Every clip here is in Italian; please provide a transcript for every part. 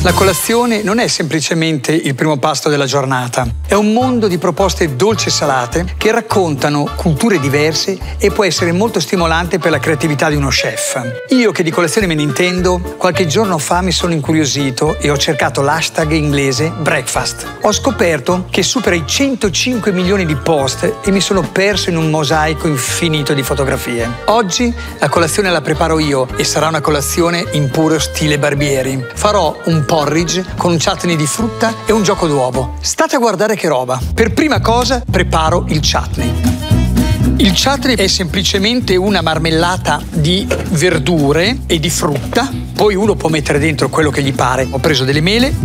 La colazione non è semplicemente il primo pasto della giornata, è un mondo di proposte dolci e salate che raccontano culture diverse e può essere molto stimolante per la creatività di uno chef. Io che di colazione me ne intendo, qualche giorno fa mi sono incuriosito e ho cercato l'hashtag inglese breakfast. Ho scoperto che supera i 105 milioni di post e mi sono perso in un mosaico infinito di fotografie. Oggi la colazione la preparo io e sarà una colazione in puro stile Barbieri. Farò un porridge con un chutney di frutta e un gioco d'uovo. State a guardare che roba. Per prima cosa preparo il chutney. Il chutney è semplicemente una marmellata di verdure e di frutta. Poi uno può mettere dentro quello che gli pare. Ho preso delle mele,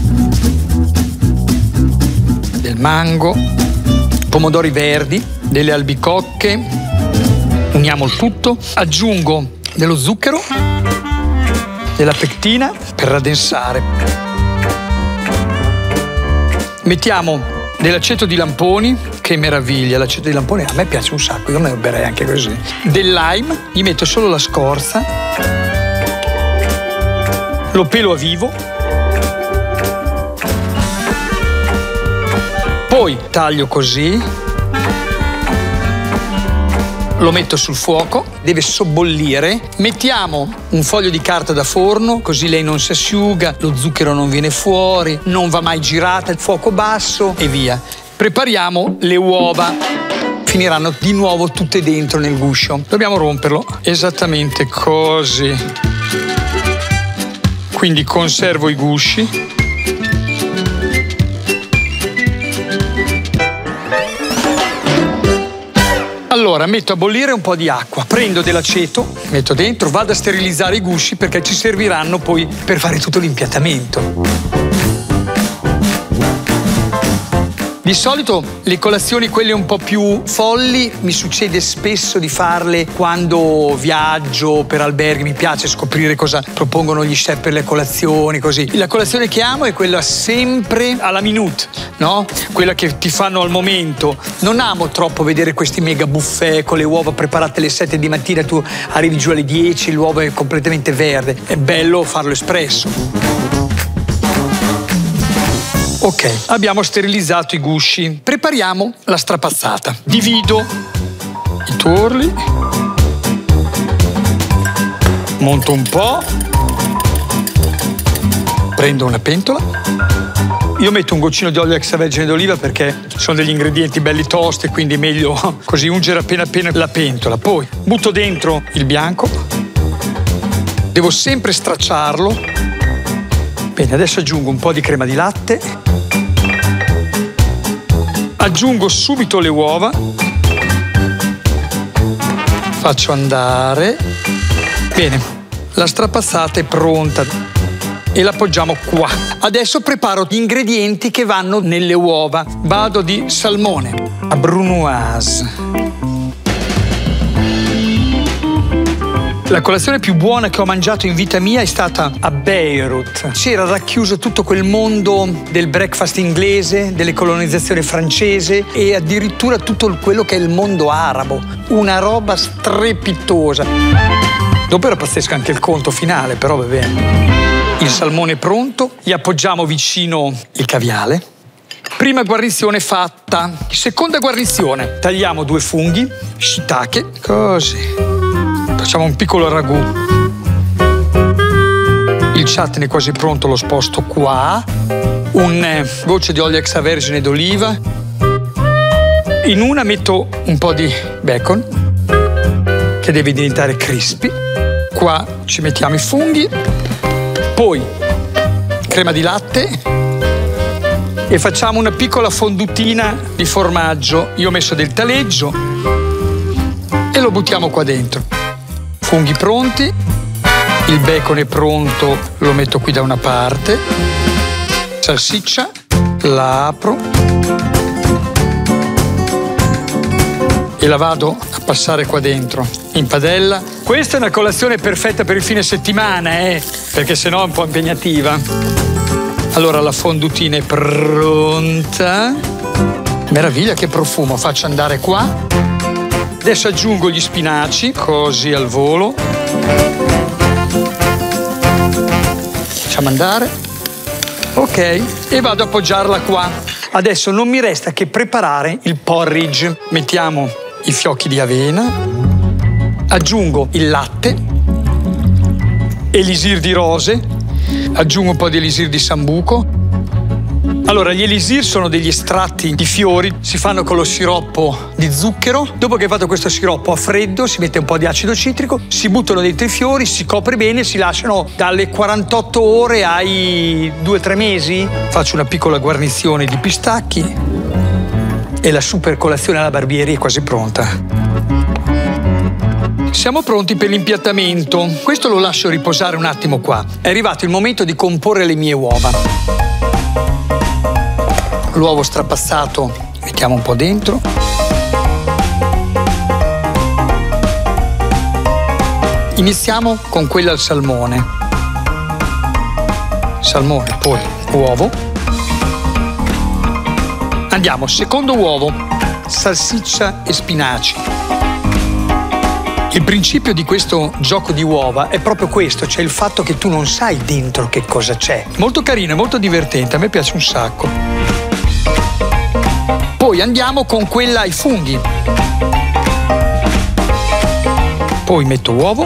del mango, pomodori verdi, delle albicocche. Uniamo il tutto. Aggiungo dello zucchero, della pectina per raddensare. Mettiamo dell'aceto di lamponi, che meraviglia, l'aceto di lamponi a me piace un sacco, io me lo berrei anche così. Del lime, gli metto solo la scorza, lo pelo a vivo, poi taglio così, lo metto sul fuoco, deve sobbollire, mettiamo un foglio di carta da forno, così lei non si asciuga, lo zucchero non viene fuori, non va mai girata, il fuoco basso e via. Prepariamo le uova, finiranno di nuovo tutte dentro nel guscio. Dobbiamo romperlo esattamente così. Quindi conservo i gusci. Allora, metto a bollire un po' di acqua, prendo dell'aceto, metto dentro, vado a sterilizzare i gusci perché ci serviranno poi per fare tutto l'impiattamento. Di solito le colazioni, quelle un po' più folli, mi succede spesso di farle quando viaggio per alberghi, mi piace scoprire cosa propongono gli chef per le colazioni, così. La colazione che amo è quella sempre alla minute, no? Quella che ti fanno al momento. Non amo troppo vedere questi mega buffet con le uova preparate alle 7 di mattina, tu arrivi giù alle 10, l'uovo è completamente verde. È bello farlo espresso. Ok, abbiamo sterilizzato i gusci. Prepariamo la strapazzata. Divido i tuorli, monto un po', prendo una pentola. Io metto un goccino di olio extravergine d'oliva perché sono degli ingredienti belli tosti, quindi è meglio così ungere appena appena la pentola. Poi butto dentro il bianco, devo sempre stracciarlo. Bene, adesso aggiungo un po' di crema di latte, aggiungo subito le uova, faccio andare. Bene, la strapazzata è pronta e la appoggiamo qua. Adesso preparo gli ingredienti che vanno nelle uova. Vado di salmone a brunoise. La colazione più buona che ho mangiato in vita mia è stata a Beirut. C'era racchiuso tutto quel mondo del breakfast inglese, delle colonizzazioni francese e addirittura tutto quello che è il mondo arabo. Una roba strepitosa. Dopo era pazzesco anche il conto finale, però va bene. Il salmone è pronto, gli appoggiamo vicino il caviale. Prima guarnizione fatta. Seconda guarnizione. Tagliamo 2 funghi, shiitake, così. Facciamo un piccolo ragù. Il chutney è quasi pronto, lo sposto qua. Un goccio di olio extravergine d'oliva. In una metto un po' di bacon, che deve diventare crispy. Qua ci mettiamo i funghi. Poi crema di latte. E facciamo una piccola fondutina di formaggio. Io ho messo del taleggio e lo buttiamo qua dentro. Funghi pronti, il bacon è pronto, lo metto qui da una parte, salsiccia, la apro e la vado a passare qua dentro, in padella. Questa è una colazione perfetta per il fine settimana, perché sennò è un po' impegnativa. Allora la fondutina è pronta. Meraviglia, che profumo, faccio andare qua. Adesso aggiungo gli spinaci, così al volo. Facciamo andare. Ok, e vado a appoggiarla qua. Adesso non mi resta che preparare il porridge. Mettiamo i fiocchi di avena, aggiungo il latte, elisir di rose, aggiungo un po' di elisir di sambuco. Allora, gli elisir sono degli estratti di fiori, si fanno con lo siroppo di zucchero. Dopo che hai fatto questo siroppo a freddo, si mette un po' di acido citrico, si buttano dentro i fiori, si copre bene, si lasciano dalle 48 ore ai 2-3 mesi. Faccio una piccola guarnizione di pistacchi e la super colazione alla Barbieri è quasi pronta. Siamo pronti per l'impiattamento. Questo lo lascio riposare un attimo qua. È arrivato il momento di comporre le mie uova. L'uovo strapazzato mettiamo un po' dentro. Iniziamo con quella al salmone. Salmone, poi uovo. Andiamo, secondo uovo, salsiccia e spinaci. Il principio di questo gioco di uova è proprio questo, cioè il fatto che tu non sai dentro che cosa c'è. Molto carino, molto divertente, a me piace un sacco. Poi andiamo con quella ai funghi. Poi metto uovo.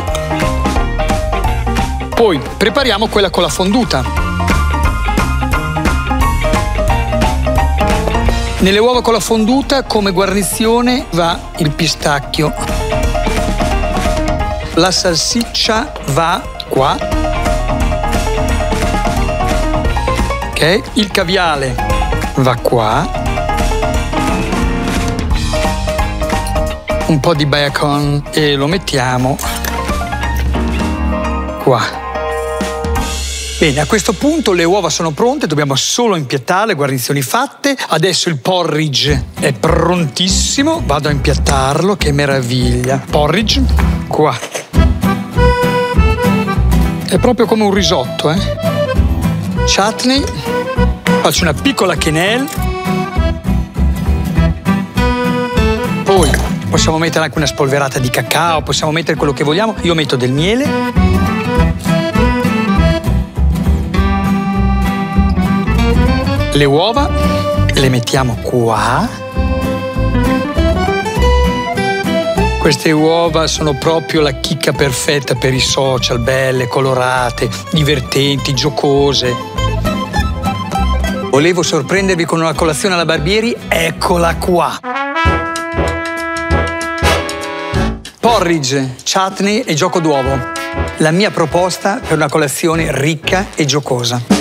Poi prepariamo quella con la fonduta. Nelle uova con la fonduta come guarnizione va il pistacchio. La salsiccia va qua. Ok, il caviale va qua. Un po' di bacon e lo mettiamo qua. Bene, a questo punto le uova sono pronte, dobbiamo solo impiattare, le guarnizioni fatte. Adesso il porridge è prontissimo, vado a impiattarlo, che meraviglia. Porridge, qua. È proprio come un risotto, Chutney, faccio una piccola quenelle. Poi possiamo mettere anche una spolverata di cacao, possiamo mettere quello che vogliamo. Io metto del miele. Le uova le mettiamo qua. Queste uova sono proprio la chicca perfetta per i social, belle, colorate, divertenti, giocose. Volevo sorprendervi con una colazione alla Barbieri, eccola qua. Porridge, chutney e gioco d'uovo. La mia proposta per una colazione ricca e giocosa.